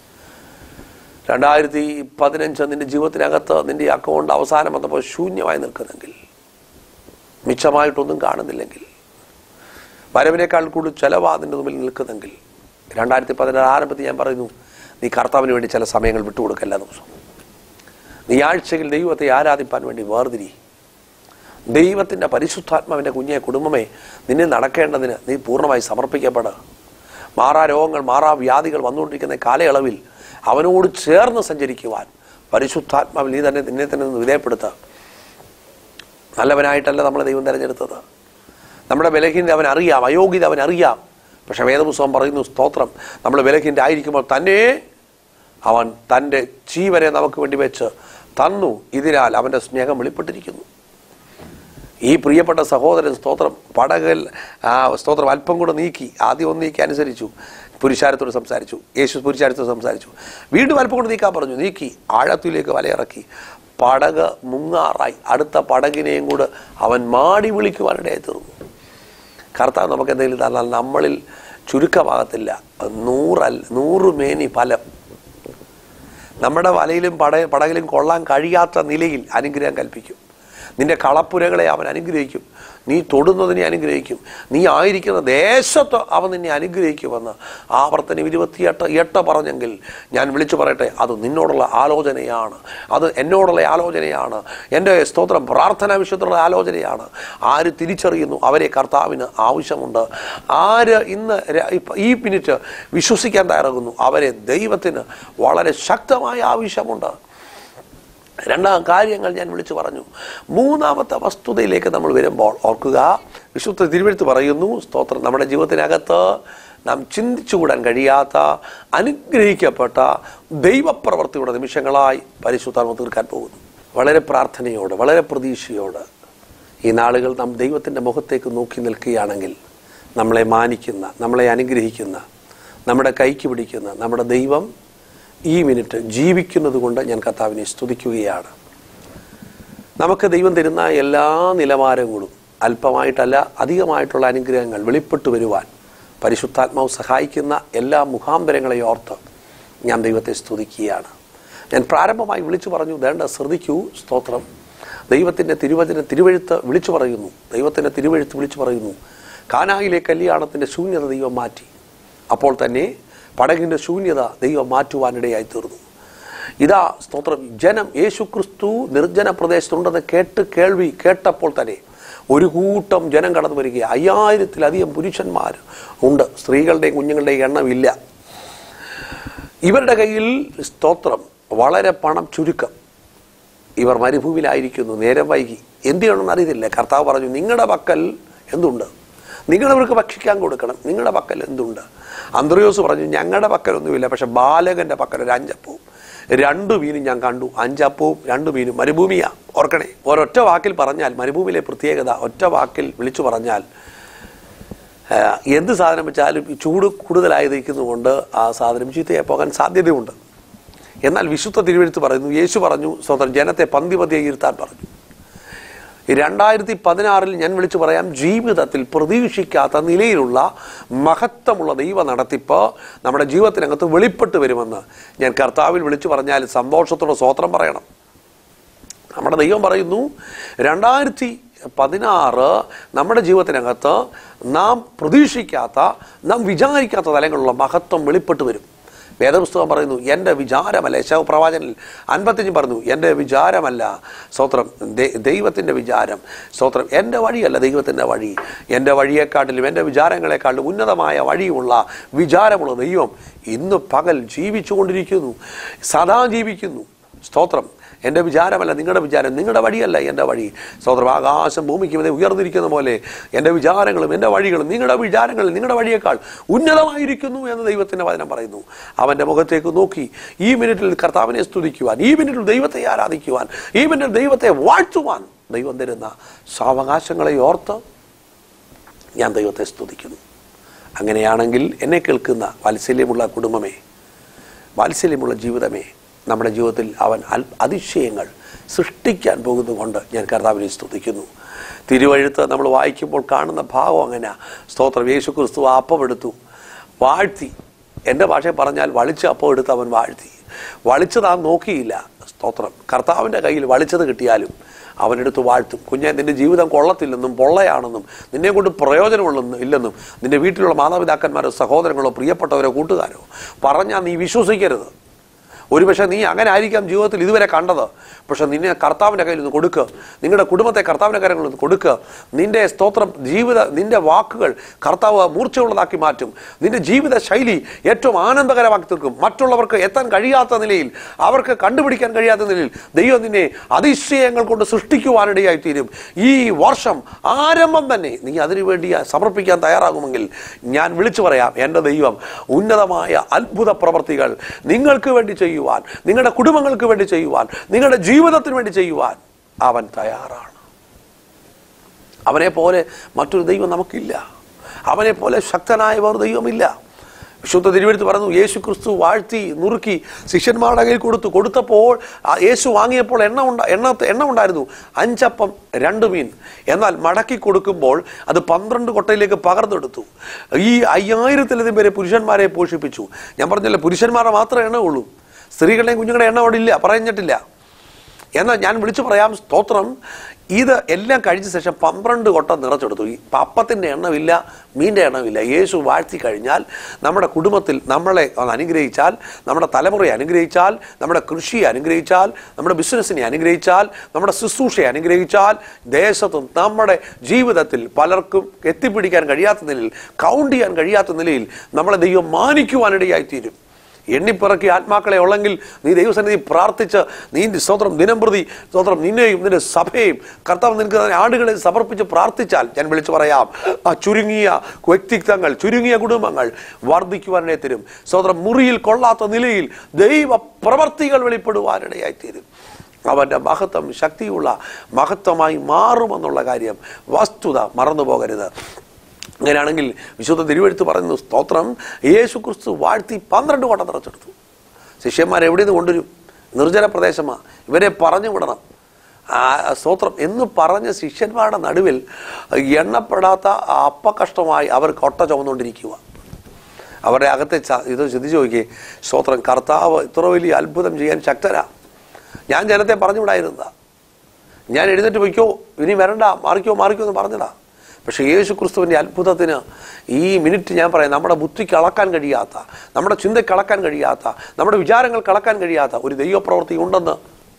Speaker 1: 2015 നിന്റെ ജീവിതത്തിനകത്ത് നിന്റെ അക്കൗണ്ട് അവസാനം വന്നപ്പോൾ ശൂന്യമായി നിൽക്കുന്നെങ്കിൽ, മിച്ചമായിട്ടൊന്നും കാണുന്നില്ലെങ്കിൽ, വരവിനേക്കാൾ കൂടുതൽ ചെലവാ നിന്റെ മുമ്പിൽ നിൽക്കുന്നെങ്കിൽ, 2016 ആരംഭത്തിൽ ഞാൻ പറയുന്നു, നീ കർത്താവിന് വേണ്ടി ചില സമയങ്ങൾ വിട്ടുകൊടുക്കുക. എല്ലാ ദിവസവും നീ ആഴ്ചയിൽ ദൈവത്തെ ആരാധിപ്പാൻ വേണ്ടി വേർതിരി. ദൈവത്തിൻ്റെ പരിശുദ്ധാത്മാവിൻ്റെ കുഞ്ഞെ കുടുംബമേ, നിന്നെ നടക്കേണ്ടതിന് നീ പൂർണ്ണമായി സമർപ്പിക്കപ്പെടുക. മാറാ രോഗങ്ങൾ, മാറാ വ്യാധികൾ വന്നുകൊണ്ടിരിക്കുന്ന കാലയളവിൽ അവനോട് ചേർന്ന് സഞ്ചരിക്കുവാൻ പരിശുദ്ധാത്മാവിൽ നീ തന്നെ നിന്നെ തന്നെ വിധേയപ്പെടുത്തുക. നല്ലവനായിട്ടല്ല നമ്മളെ ദൈവം തിരഞ്ഞെടുത്തത്. നമ്മുടെ ബലഹീനത അവൻ അറിയാം, അയോഗ്യത അവൻ അറിയാം. പക്ഷെ വേദപുസ്തകം പറയുന്നു, സ്തോത്രം, നമ്മൾ ബലഹീനത ആയിരിക്കുമ്പോൾ തന്നെ അവൻ തൻ്റെ ജീവനെ നമുക്ക് വേണ്ടി വെച്ച് തന്നു. ഇതിനാൽ അവൻ്റെ സ്നേഹം വെളിപ്പെട്ടിരിക്കുന്നു. ഈ പ്രിയപ്പെട്ട സഹോദരൻ സ്തോത്രം പടകൽ സ്തോത്രം അല്പം കൂടെ നീക്കി, ആദ്യം ഒന്ന് നീക്കി അനുസരിച്ചു, പുരുഷാരത്തോട് സംസാരിച്ചു, യേശു പുരുഷാരത്തോട് സംസാരിച്ചു, വീണ്ടും അല്പം കൂടെ നീക്കാൻ പറഞ്ഞു, നീക്കി ആഴത്തിലേക്ക് വലയിറക്കി, പടക് മുങ്ങാറായി. അടുത്ത പടകിനെയും കൂടെ അവൻ മാടി വിളിക്കുവാനിടയായി തീർന്നു. കർത്താവ് നമുക്ക് എന്തെങ്കിലും തന്നാൽ നമ്മളിൽ ചുരുക്കമാകത്തില്ല. 100 മേനി ഫലം നമ്മുടെ വലയിലും പടകിലും കൊള്ളാൻ കഴിയാത്ത നിലയിൽ അനുഗ്രഹം കൽപ്പിക്കും. നിന്റെ കളപ്പുരകളെ അവൻ അനുഗ്രഹിക്കും. നീ തൊടുന്നതിനെ അനുഗ്രഹിക്കും. നീ ആയിരിക്കുന്ന ദേശത്ത് അവൻ നിന്നെ അനുഗ്രഹിക്കുമെന്ന് ആവർത്തനം 28 പറഞ്ഞെങ്കിൽ ഞാൻ വിളിച്ചു പറയട്ടെ, അത് നിന്നോടുള്ള ആലോചനയാണ്, അത് എന്നോടുള്ള ആലോചനയാണ്, എൻ്റെ സ്തോത്രം പ്രാർത്ഥനാ വിഷയത്തിലുള്ള ആലോചനയാണ്. ആര് തിരിച്ചറിയുന്നു അവരെ കർത്താവിന് ആവശ്യമുണ്ട്. ആര് ഇന്ന് ഈ മിനിറ്റ് വിശ്വസിക്കാൻ തയ്യാറാകുന്നു അവരെ ദൈവത്തിന് വളരെ ശക്തമായ ആവശ്യമുണ്ട്. രണ്ടാം കാര്യങ്ങൾ ഞാൻ വിളിച്ചു പറഞ്ഞു. മൂന്നാമത്തെ വസ്തുതയിലേക്ക് നമ്മൾ വരുമ്പോൾ ഓർക്കുക, വിശുദ്ധ തിരുവെഴുത്ത് പറയുന്നു, സ്തോത്രം, നമ്മുടെ ജീവിതത്തിനകത്ത് നാം ചിന്തിച്ചുകൂടാൻ കഴിയാത്ത അനുഗ്രഹിക്കപ്പെട്ട ദൈവപ്രവൃത്തിയുടെ നിമിഷങ്ങളായി പരിശുദ്ധാത്മ തീർക്കാൻ പോകുന്നു. വളരെ പ്രാർത്ഥനയോട്, വളരെ പ്രതീക്ഷയോട് ഈ നാളുകൾ നാം ദൈവത്തിൻ്റെ മുഖത്തേക്ക് നോക്കി നിൽക്കുകയാണെങ്കിൽ നമ്മളെ മാനിക്കുന്ന, നമ്മളെ അനുഗ്രഹിക്കുന്ന, നമ്മുടെ കൈക്ക് പിടിക്കുന്ന നമ്മുടെ ദൈവം ഈ മിനിറ്റ് ജീവിക്കുന്നത് കൊണ്ട് ഞാൻ കർത്താവിനെ സ്തുതിക്കുകയാണ്. നമുക്ക് ദൈവം തരുന്ന എല്ലാ നിലവാരങ്ങളും അല്പമായിട്ടല്ല അധികമായിട്ടുള്ള അനുഗ്രഹങ്ങൾ വെളിപ്പെട്ടു വരുവാൻ പരിശുദ്ധാത്മാവ് സഹായിക്കുന്ന എല്ലാ മുഖാന്തരങ്ങളെ ഓർത്ത് ഞാൻ ദൈവത്തെ സ്തുതിക്കുകയാണ്. ഞാൻ പ്രാരംഭമായി വിളിച്ചു പറഞ്ഞു, വേണ്ട ശ്രദ്ധിക്കൂ, സ്തോത്രം, ദൈവത്തിൻ്റെ തിരുവെഴുത്ത് വിളിച്ചു പറയുന്നു, ദൈവത്തിൻ്റെ തിരുവെഴുത്ത് വിളിച്ചു പറയുന്നു, കാനായിലെ കല്യാണത്തിൻ്റെ ശൂന്യത ദൈവം മാറ്റി. അപ്പോൾ തന്നെ പടകിൻ്റെ ശൂന്യത ദൈവം മാറ്റുവാനിടയായി തീർന്നു. ഇതാ സ്തോത്രം, ജനം യേശു ക്രിസ്തു നിർജ്ജന പ്രദേശത്തുണ്ടെന്ന് കേട്ടപ്പോൾ തന്നെ ഒരു കൂട്ടം ജനം കടന്നു വരിക. 5000-ലധികം പുരുഷന്മാർ ഉണ്ട്, സ്ത്രീകളുടെയും കുഞ്ഞുങ്ങളുടെയും എണ്ണമില്ല. ഇവരുടെ കയ്യിൽ സ്തോത്രം വളരെ പണം ചുരുക്കം. ഇവർ മരുഭൂമിയിലായിരിക്കുന്നു, നേരം വൈകി, എന്ത് ചെയ്യണമെന്ന് അറിയത്തില്ല. കർത്താവ് പറഞ്ഞു, നിങ്ങളുടെ പക്കൽ എന്തുണ്ട്? നിങ്ങളവർക്ക് ഭക്ഷിക്കാൻ കൊടുക്കണം, നിങ്ങളുടെ പക്കൽ എന്തുണ്ട്? അന്ത്രയോസ് പറഞ്ഞു, ഞങ്ങളുടെ പക്കലൊന്നുമില്ല, പക്ഷെ ബാലകന്റെ പക്കൽ ഒരു 5 അപ്പവും 2 മീനും ഞാൻ കണ്ടു. 5 അപ്പവും 2 മീനും. മരുഭൂമിയാ, ഓർക്കണേ. ഒരൊറ്റ വാക്കിൽ പറഞ്ഞാൽ മരുഭൂമിയിലെ പ്രത്യേകത, ഒറ്റ വാക്കിൽ വിളിച്ചു പറഞ്ഞാൽ എന്ത് സാധനം വെച്ചാലും ചൂട് കൂടുതലായി നിൽക്കുന്നതുകൊണ്ട് ആ സാധനം ചീത്തയായി പോകാൻ സാധ്യതയുണ്ട്. എന്നാൽ വിശുദ്ധ തിരുവെഴുത്ത് പറയുന്നു, യേശു പറഞ്ഞു, സ്വന്തം ജനത്തെ പന്തിപതിയെ ഇരുത്താൻ പറഞ്ഞു. 2016 ഞാൻ വിളിച്ചു പറയാം, ജീവിതത്തിൽ പ്രതീക്ഷിക്കാത്ത നിലയിലുള്ള മഹത്വമുള്ള ദൈവ നടത്തിപ്പ് നമ്മുടെ ജീവിതത്തിനകത്ത് വെളിപ്പെട്ട് വരുമെന്ന് ഞാൻ കർത്താവിൽ വിളിച്ചു പറഞ്ഞാൽ സന്തോഷത്തോടെ സ്തോത്രം പറയണം. നമ്മുടെ ദൈവം പറയുന്നു, 2016 നമ്മുടെ ജീവിതത്തിനകത്ത് നാം പ്രതീക്ഷിക്കാത്ത, നാം വിചാരിക്കാത്ത തലങ്ങളിലുള്ള മഹത്വം വെളിപ്പെട്ട് വരും. വേദപുസ്തകം പറയുന്നു, എൻ്റെ വിചാരമല്ല, യശയ്യാവ് പ്രവാചകനിൽ 55 പറഞ്ഞു, എൻ്റെ വിചാരമല്ല, സ്തോത്രം, ദൈവത്തിൻ്റെ വിചാരം, സ്തോത്രം, എൻ്റെ വഴിയല്ല ദൈവത്തിൻ്റെ വഴി, എൻ്റെ വഴിയെക്കാട്ടിലും എൻ്റെ വിചാരങ്ങളെക്കാട്ടിലും ഉന്നതമായ വഴിയുള്ള വിചാരമുള്ള ദൈവം ഇന്ന് പകൽ ജീവിച്ചു കൊണ്ടിരിക്കുന്നു, സദാ ജീവിക്കുന്നു. സ്തോത്രം, എൻ്റെ വിചാരമല്ല നിങ്ങളുടെ വിചാരം, നിങ്ങളുടെ വഴിയല്ല എൻ്റെ വഴി. സ്തോത്രം, ആകാശം ഭൂമിക്ക് മീതെ ഉയർന്നിരിക്കുന്ന പോലെ എൻ്റെ വിചാരങ്ങളും എൻ്റെ വഴികളും നിങ്ങളുടെ വിചാരങ്ങളും നിങ്ങളുടെ വഴിയേക്കാൾ ഉന്നതമായിരിക്കുന്നു എന്ന് ദൈവത്തിൻ്റെ വചനം പറയുന്നു. അവൻ്റെ മുഖത്തേക്ക് നോക്കി ഈ മിനിറ്റിൽ കർത്താവിനെ സ്തുതിക്കുവാൻ, ഈ മിനിറ്റിൽ ദൈവത്തെ ആരാധിക്കുവാൻ, ഈ മിനിറ്റിൽ ദൈവത്തെ വാഴ്ത്തുവാൻ ദൈവം തരുന്ന സാവകാശങ്ങളെ ഓർത്ത് ഞാൻ ദൈവത്തെ സ്തുതിക്കുന്നു. അങ്ങനെയാണെങ്കിൽ എന്നെ കേൾക്കുന്ന വാത്സല്യമുള്ള കുടുംബമേ, വാത്സല്യമുള്ള ജീവിതമേ, നമ്മുടെ ജീവിതത്തിൽ അവൻ അതിശയങ്ങൾ സൃഷ്ടിക്കാൻ പോകുന്നതുകൊണ്ട് ഞാൻ കർത്താവിനെ സ്തുതിക്കുന്നു. തിരുവഴുത്ത് നമ്മൾ വായിക്കുമ്പോൾ കാണുന്ന ഭാഗം അങ്ങനെ. സ്തോത്രം. യേശു ക്രിസ്തു അപ്പം എടുത്തു, വാഴ്ത്തി. എൻ്റെ ഭാഷയിൽ പറഞ്ഞാൽ വളിച്ച് അപ്പം എടുത്ത് അവൻ വാഴ്ത്തി. വളിച്ചത് ആ നോക്കിയില്ല. സ്തോത്രം. കർത്താവിൻ്റെ കയ്യിൽ വളിച്ചത് കിട്ടിയാലും അവനെടുത്ത് വാഴ്ത്തും. കുഞ്ഞെ, നിൻ്റെ ജീവിതം കൊള്ളത്തില്ലെന്നും പൊള്ളയാണെന്നും നിന്നെ കൊണ്ട് പ്രയോജനമുള്ളെന്നും ഇല്ലെന്നും നിൻ്റെ വീട്ടിലുള്ള മാതാപിതാക്കന്മാരോ സഹോദരങ്ങളോ പ്രിയപ്പെട്ടവരോ കൂട്ടുകാരോ പറഞ്ഞാൽ നീ വിശ്വസിക്കരുത്. ഒരുപക്ഷെ നീ അങ്ങനെ ആയിരിക്കാം ജീവിതത്തിൽ ഇതുവരെ കണ്ടത്. പക്ഷെ നിന്നെ കർത്താവിൻ്റെ കയ്യിൽ നിന്ന് കൊടുക്കുക. നിങ്ങളുടെ കുടുംബത്തെ കർത്താവിൻ്റെ കാര്യങ്ങളിൽ നിന്ന് കൊടുക്കുക. നിന്റെ സ്തോത്രം നിന്റെ വാക്കുകൾ കർത്താവ് മൂർച്ചയുള്ളതാക്കി മാറ്റും. നിന്റെ ജീവിത ശൈലി ഏറ്റവും ആനന്ദകരമാക്കി തീർക്കും. മറ്റുള്ളവർക്ക് എത്താൻ കഴിയാത്ത നിലയിൽ, അവർക്ക് കണ്ടുപിടിക്കാൻ കഴിയാത്ത നിലയിൽ ദൈവം നിന്നെ അതിശയങ്ങൾ കൊണ്ട് സൃഷ്ടിക്കുവാനിടയായിത്തീരും. ഈ വർഷം ആരംഭം തന്നെ നീ അതിനുവേണ്ടി സമർപ്പിക്കാൻ തയ്യാറാകുമെങ്കിൽ ഞാൻ വിളിച്ചു പറയാം, എൻ്റെ ദൈവം ഉന്നതമായ അത്ഭുത പ്രവർത്തികൾ നിങ്ങൾക്ക് വേണ്ടി ചെയ്യുവാൻ, നിങ്ങളുടെ കുടുംബങ്ങൾക്ക് വേണ്ടി ചെയ്യുവാൻ, നിങ്ങളുടെ ജീവിതത്തിന് വേണ്ടി ചെയ്യുവാൻ അവൻ തയ്യാറാണ്. അവനെ പോലെ മറ്റൊരു ദൈവം നമുക്കില്ല. അവനെ പോലെ ശക്തനായ വേറെ ദൈവമില്ല. വിശുദ്ധ തിരുവെഴുത്ത് പറഞ്ഞു, യേശു ക്രിസ്തു വാഴ്ത്തി നുറുക്കി ശിഷ്യന്മാരുടെ കയ്യിൽ കൊടുത്തപ്പോൾ യേശു വാങ്ങിയപ്പോൾ എണ്ണ ഉണ്ടായിരുന്നു 5 അപ്പം 2 മീൻ. എന്നാൽ മടക്കി കൊടുക്കുമ്പോൾ അത് 12 കൊട്ടയിലേക്ക് പകർന്നെടുത്തു. ഈ 5000-ലധികം പേരെ പുരുഷന്മാരെ പോഷിപ്പിച്ചു. ഞാൻ പറഞ്ഞില്ല, പുരുഷന്മാരുടെ മാത്രമേ എണ്ണ ഉള്ളൂ, സ്ത്രീകളുടെയും കുഞ്ഞുങ്ങളുടെ എണ്ണ അവിടെ ഇല്ല, പറഞ്ഞിട്ടില്ല. എന്നാൽ ഞാൻ വിളിച്ചു പറയാം, സ്തോത്രം, ഇത് എല്ലാം കഴിച്ച ശേഷം 12 കൊട്ട നിറച്ചെടുത്തു. ഈ അപ്പത്തിൻ്റെ എണ്ണമില്ല, മീൻ്റെ എണ്ണമില്ല. യേശു വാഴ്ത്തി കഴിഞ്ഞാൽ നമ്മുടെ കുടുംബത്തിൽ നമ്മളെ അനുഗ്രഹിച്ചാൽ, നമ്മുടെ തലമുറയെ അനുഗ്രഹിച്ചാൽ, നമ്മുടെ കൃഷിയെ അനുഗ്രഹിച്ചാൽ, നമ്മുടെ ബിസിനസ്സിനെ അനുഗ്രഹിച്ചാൽ, നമ്മുടെ ശുശ്രൂഷയെ അനുഗ്രഹിച്ചാൽ, ദേശത്തും നമ്മുടെ ജീവിതത്തിൽ പലർക്കും എത്തിപ്പിടിക്കാൻ കഴിയാത്ത നിലയിൽ, കൗണ്ട് ചെയ്യാൻ കഴിയാത്ത നിലയിൽ നമ്മളെ ദൈവം മാനിക്കുവാനിടയായിത്തീരും. എണ്ണിപ്പിറക്കി ആത്മാക്കളെ ഉള്ളെങ്കിൽ നീ ദൈവസന്നിധി പ്രാർത്ഥിച്ച് നീ സ്തോത്രം ദിനം പ്രതി സ്തോത്രം നിന്നെയും നിന്റെ സഭയും കർത്താവ് നിനക്ക് ആടുകളെ സമർപ്പിച്ച് പ്രാർത്ഥിച്ചാൽ, ഞാൻ വിളിച്ചു പറയാം, ആ ചുരുങ്ങിയ വ്യക്തിത്വങ്ങൾ, ചുരുങ്ങിയ കുടുംബങ്ങൾ വർദ്ധിക്കുവാനിടയായിത്തീരും. സ്തോത്രം. മുറിയിൽ കൊള്ളാത്ത നിലയിൽ ദൈവ പ്രവർത്തികൾ വെളിപ്പെടുവാനിടയായിത്തീരും. അവൻ്റെ മഹത്വം ശക്തിയുള്ള മഹത്വമായി മാറുമെന്നുള്ള കാര്യം വസ്തുത മറന്നു പോകരുത്. അങ്ങനെയാണെങ്കിൽ വിശുദ്ധ തിരുവെഴുത്ത് പറയുന്നു, സ്തോത്രം, യേശു ക്രിസ്തു വാഴ്ത്തി 12 കൊട്ട നിറച്ചെടുത്തു. ശിഷ്യന്മാർ എവിടെ നിന്ന് കൊണ്ടുവരും? നിർജ്ജന പ്രദേശമാണ്, ഇവരെ പറഞ്ഞു വിടണം. സ്തോത്രം എന്ന് പറഞ്ഞ ശിഷ്യന്മാരുടെ നടുവിൽ എണ്ണപ്പെടാത്ത അപ്പകഷ്ടമായി അവർ കൊട്ട ചുമന്നുകൊണ്ടിരിക്കുക. അവരുടെ അകത്തെ ഇത് ചിന്തിച്ചു നോക്കിയേ. സ്തോത്രം. കർത്താവ് ഇത്ര വലിയ അത്ഭുതം ചെയ്യാൻ ശക്തരാ. ഞാൻ ജനത്തെ പറഞ്ഞു വിടായിരുന്നതാ. ഞാൻ എഴുന്നേറ്റ് പൊയ്ക്കോ, ഇനി വരണ്ട, മാറിക്കോ എന്ന് പറഞ്ഞതാ. പക്ഷേ യേശു ക്രിസ്തുവിൻ്റെ അത്ഭുതത്തിന് ഈ മിനിറ്റ് ഞാൻ പറയാം, നമ്മുടെ ബുദ്ധിക്ക് അളക്കാൻ കഴിയാത്ത, നമ്മുടെ ചിന്തയ്ക്ക് അളക്കാൻ കഴിയാത്ത, നമ്മുടെ വിചാരങ്ങൾക്ക് അളക്കാൻ കഴിയാത്ത ഒരു ദൈവപ്രവൃത്തി ഉണ്ടെന്ന്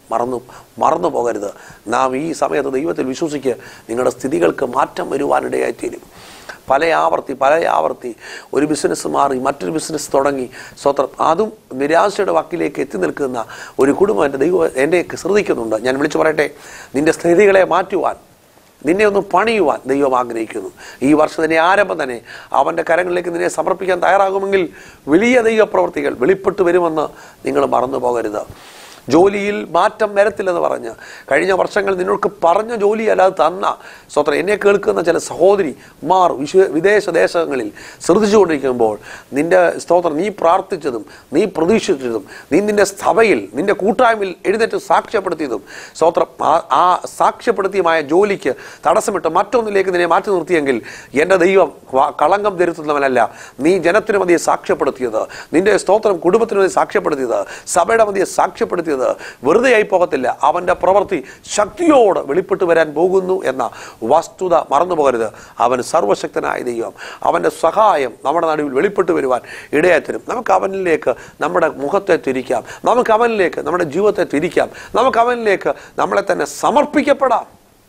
Speaker 1: മറന്നു പോകരുത്. നാം ഈ സമയത്ത് ദൈവത്തിൽ വിശ്വസിക്കുക. നിങ്ങളുടെ സ്ഥിതികൾക്ക് മാറ്റം വരുവാനിടയായിത്തീരും. പല ആവർത്തി ഒരു ബിസിനസ് മാറി മറ്റൊരു ബിസിനസ് തുടങ്ങി, സ്വത്രം, അതും നിരാശയുടെ വക്കിലേക്ക് എത്തി നിൽക്കുന്ന ഒരു കുടുംബം എന്നെ ശ്രദ്ധിക്കുന്നുണ്ട്. ഞാൻ വിളിച്ചു പറയട്ടെ, നിന്റെ സ്ഥിതികളെ മാറ്റുവാൻ, നിന്നെ ഒന്ന് പണിയുവാൻ ദൈവം ആഗ്രഹിക്കുന്നു. ഈ വർഷത്തിൻ്റെ ആരംഭം തന്നെ അവൻ്റെ കരങ്ങളിലേക്ക് നിന്നെ സമർപ്പിക്കാൻ തയ്യാറാകുമെങ്കിൽ വലിയ ദൈവപ്രവൃത്തികൾ വെളിപ്പെട്ട് വരുമെന്ന് നിങ്ങൾ മറന്നു പോകരുത്. ജോലിയിൽ മാറ്റം വരത്തില്ലെന്ന് പറഞ്ഞ് കഴിഞ്ഞ വർഷങ്ങൾ നിന്നോട് പറഞ്ഞ ജോലി അല്ലാതെ തന്ന സ്വത്രം എന്നെ കേൾക്കുന്ന ചില സഹോദരിമാർ വിദേശ ദേശങ്ങളിൽ ശ്രദ്ധിച്ചുകൊണ്ടിരിക്കുമ്പോൾ നിന്റെ സ്തോത്രം നീ പ്രാർത്ഥിച്ചതും നീ പ്രതീക്ഷിച്ചതും നീ നിന്റെ സഭയിൽ നിന്റെ കൂട്ടായ്മയിൽ എഴുന്നേറ്റ് സാക്ഷ്യപ്പെടുത്തിയതും സ്തോത്രം ആ സാക്ഷ്യപ്പെടുത്തിയമായ ജോലിക്ക് തടസ്സമിട്ട് മറ്റൊന്നിലേക്ക് നിന്നെ മാറ്റി നിർത്തിയെങ്കിൽ എൻ്റെ ദൈവം കളങ്കം ധരുത്തുന്നവനല്ല. നീ ജനത്തിന് മതിയെ സാക്ഷ്യപ്പെടുത്തിയത്, നിന്റെ സ്തോത്രം കുടുംബത്തിന് മതി സാക്ഷ്യപ്പെടുത്തിയത്, സഭയുടെ മതിയെ സാക്ഷ്യപ്പെടുത്തിയത് വെറുതെ ആയി പോകത്തില്ല. അവൻ്റെ പ്രവൃത്തി ശക്തിയോട് വെളിപ്പെട്ട് വരാൻ പോകുന്നു എന്ന വസ്തുത മറന്നു പോകരുത്. അവൻ സർവശക്തനായ ദൈവം, അവൻ്റെ സഹായം നമ്മുടെ നടുവിൽ വെളിപ്പെട്ട് വരുവാൻ ഇടയായിത്തരും. നമുക്ക് അവനിലേക്ക് നമ്മുടെ മുഖത്തെ തിരിക്കാം, നമുക്ക് അവനിലേക്ക് നമ്മുടെ ജീവിതത്തെ തിരിക്കാം, നമുക്ക് അവനിലേക്ക് നമ്മളെ തന്നെ സമർപ്പിക്കപ്പെടാം.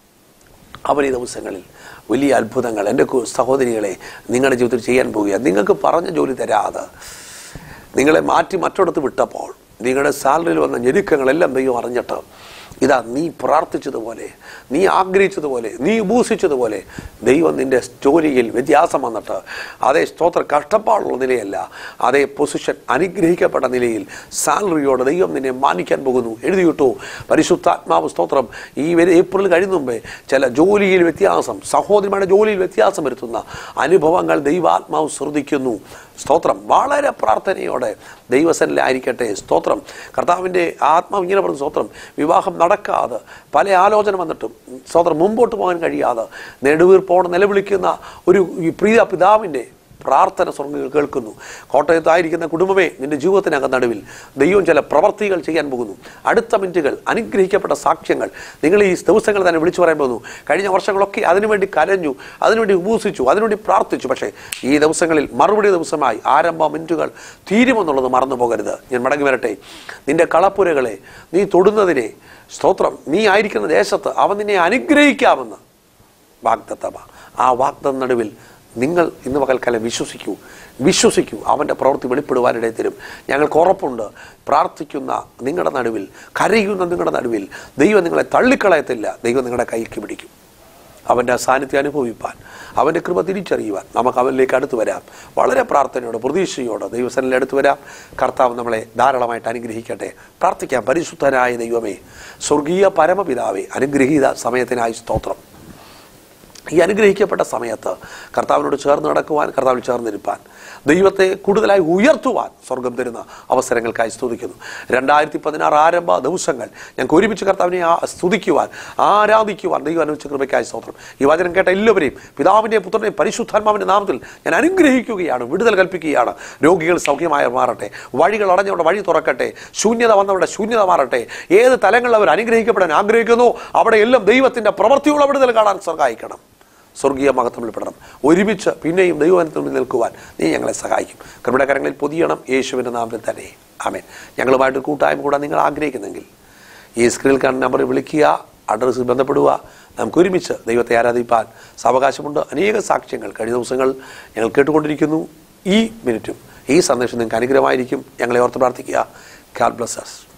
Speaker 1: അവൻ ഈ ദിവസങ്ങളിൽ വലിയ അത്ഭുതങ്ങൾ എൻ്റെ സഹോദരികളെ നിങ്ങളുടെ ജീവിതത്തിൽ ചെയ്യാൻ പോവുകയാണ്. നിങ്ങൾക്ക് പറഞ്ഞ ജോലി തരാതെ നിങ്ങളെ മാറ്റി മറ്റൊരിടത്ത് വിട്ടപ്പോൾ നിങ്ങളുടെ സാലറിയിൽ വന്ന ഞെരുക്കങ്ങളെല്ലാം ദൈവം അറിഞ്ഞിട്ട് ഇതാ നീ പ്രാർത്ഥിച്ചതുപോലെ, നീ ആഗ്രഹിച്ചതുപോലെ, നീ ഉപൂസിച്ചതുപോലെ ദൈവം നിൻ്റെ ജോലിയിൽ വ്യത്യാസം വന്നിട്ട് അതേ സ്തോത്ര കഷ്ടപ്പാടുള്ള നിലയല്ല, അതേ പൊസിഷൻ അനുഗ്രഹിക്കപ്പെട്ട നിലയിൽ സാലറിയോടെ ദൈവം നിന്നെ മാനിക്കാൻ പോകുന്നു. എഴുതിയിട്ടു പരിശുദ്ധാത്മാവ് സ്തോത്രം ഈ ഏപ്രിൽ കഴിയുന്ന മുമ്പേ ചില ജോലിയിൽ വ്യത്യാസം, സഹോദരിമാരുടെ ജോലിയിൽ വ്യത്യാസം വരുത്തുന്ന അനുഭവങ്ങൾ ദൈവാത്മാവ് ശ്രദ്ധിക്കുന്നു. സ്തോത്രം. വളരെ പ്രാർത്ഥനയോടെ ദൈവസന്നിധിയിലായിരിക്കട്ടെ. സ്തോത്രം. കർത്താവിൻ്റെ ആത്മാവ് ഇങ്ങനെ പറഞ്ഞു, സ്തോത്രം, വിവാഹം നടക്കാതെ പല ആലോചന വന്നിട്ടും സ്തോത്രം മുമ്പോട്ട് പോകാൻ കഴിയാതെ നെടുവീർപ്പോടെ നിലവിളിക്കുന്ന ഒരു പ്രിയ പിതാവിൻ്റെ പ്രാർത്ഥന സ്വർഗ്ഗങ്ങൾ കേൾക്കുന്നു. കോട്ടയത്തായിരിക്കുന്ന കുടുംബമേ, നിന്റെ ജീവിതത്തിനകം നടുവിൽ ദൈവം ചില പ്രവർത്തികൾ ചെയ്യാൻ പോകുന്നു. അടുത്ത മിനിറ്റുകൾ അനുഗ്രഹിക്കപ്പെട്ട സാക്ഷ്യങ്ങൾ നിങ്ങൾ ഈ ദിവസങ്ങൾ തന്നെ വിളിച്ചു പറയാൻ പോകുന്നു. കഴിഞ്ഞ വർഷങ്ങളൊക്കെ അതിനുവേണ്ടി കരഞ്ഞു, അതിനുവേണ്ടി ഉപസിച്ചു, അതിനുവേണ്ടി പ്രാർത്ഥിച്ചു. പക്ഷേ ഈ ദിവസങ്ങളിൽ മറുപടി ദിവസമായി ആരംഭ മിനിറ്റുകൾ തീരുമെന്നുള്ളത് മറന്നു പോകരുത്. ഞാൻ മടങ്ങി വരട്ടെ. നിന്റെ കളപ്പുരകളെ നീ തൊടുന്നതിനെ, സ്തോത്രം, നീ ആയിരിക്കുന്ന ദേശത്ത് അവൻ നിന്നെ അനുഗ്രഹിക്കാമെന്ന് വാഗ്ദത്തമാണ്. ആ വാഗ്ദത്ത നടുവിൽ നിങ്ങൾ ഇന്ന് പകൽക്കാലം വിശ്വസിക്കൂ. അവൻ്റെ പ്രവൃത്തി വെളിപ്പെടുവാനിടയിൽ തരും. ഞങ്ങൾക്ക് ഉറപ്പുണ്ട്, പ്രാർത്ഥിക്കുന്ന നിങ്ങളുടെ നടുവിൽ, കരയുന്ന നിങ്ങളുടെ നടുവിൽ ദൈവം നിങ്ങളെ തള്ളിക്കളയത്തില്ല. ദൈവം നിങ്ങളുടെ കൈക്ക് പിടിക്കും. അവൻ്റെ സാന്നിധ്യം അനുഭവിപ്പാൻ, അവൻ്റെ കൃപ തിരിച്ചറിയുവാൻ നമുക്ക് അവനിലേക്ക് അടുത്ത് വരാം. വളരെ പ്രാർത്ഥനയോടെ, പ്രതീക്ഷയോടെ ദൈവസന്നിധിയിൽ അടുത്ത് വരാം. കർത്താവ് നമ്മളെ ധാരാളമായിട്ട് അനുഗ്രഹിക്കട്ടെ. പ്രാർത്ഥിക്കാം. പരിശുദ്ധനായ ദൈവമേ, സ്വർഗീയ പരമപിതാവേ, അനുഗ്രഹീത സമയത്തിനായി സ്തോത്രം. ഈ അനുഗ്രഹിക്കപ്പെട്ട സമയത്ത് കർത്താവിനോട് ചേർന്ന് നടക്കുവാൻ, കർത്താവിൽ ചേർന്നിരിപ്പാൻ, ദൈവത്തെ കൂടുതലായി ഉയർത്തുവാൻ സ്വർഗം തരുന്ന അവസരങ്ങൾക്കായി സ്തുതിക്കുന്നു. 2016 ആരംഭ ദിവസങ്ങൾ ഞങ്ങൾക്ക് ഒരുമിച്ച് കർത്താവിനെ സ്തുതിക്കുവാൻ, ആരാധിക്കുവാൻ ദൈവം അനുവദിച്ച കൃപയ്ക്കായി സ്തോത്രം. ഈ വചനം കേട്ട എല്ലാവരെയും പിതാവിൻ്റെയും പുത്രൻ്റെയും പരിശുദ്ധാത്മാവിൻ്റെ നാമത്തിൽ ഞാൻ അനുഗ്രഹിക്കുകയാണ്, വിടുതൽ കൽപ്പിക്കുകയാണ്. രോഗികൾ സൗഖ്യമായി മാറട്ടെ, വഴികൾ അടഞ്ഞവരുടെ വഴി തുറക്കട്ടെ, ശൂന്യത വന്നവരുടെ ശൂന്യത മാറട്ടെ. ഏത് തലങ്ങളിൽ അവർ അനുഗ്രഹിക്കപ്പെടാൻ ആഗ്രഹിക്കുന്നു അവിടെ എല്ലാം ദൈവത്തിൻ്റെ പ്രവൃത്തിയുള്ള വിടുതൽ കാണാൻ സഹായിക്കണം. സ്വർഗീയ മഹത്വത്തിൽപ്പെടണം. ഒരുമിച്ച് പിന്നെയും ദൈവത്തിൽ നിൽക്കുവാൻ നീ ഞങ്ങളെ സഹായിക്കും. കൃപയുടെ കരങ്ങളിൽ പൊതിയണം, യേശുവിൻ്റെ നാമത്തിൽ തന്നെ. ആമേൻ. ഞങ്ങളുമായിട്ട് കൂട്ടായ്മ കൂടാൻ നിങ്ങൾ ആഗ്രഹിക്കുന്നെങ്കിൽ ഈ സ്ക്രീനിൽ കാണുന്ന നമ്പറിൽ വിളിക്കുക, അഡ്രസ്സിൽ ബന്ധപ്പെടുക. നമുക്ക് ഒരുമിച്ച് ദൈവത്തെ ആരാധിപ്പാൻ സാവകാശമുണ്ട്. അനേക സാക്ഷ്യങ്ങൾ കഴിഞ്ഞ ദിവസങ്ങൾ ഞങ്ങൾ കേട്ടുകൊണ്ടിരിക്കുന്നു. ഈ മിനിറ്റും ഈ സന്ദേശം നിങ്ങൾക്ക് അനുഗ്രഹമായിരിക്കും. ഞങ്ങളെ ഓർത്ത് പ്രാർത്ഥിക്കുക. God bless us.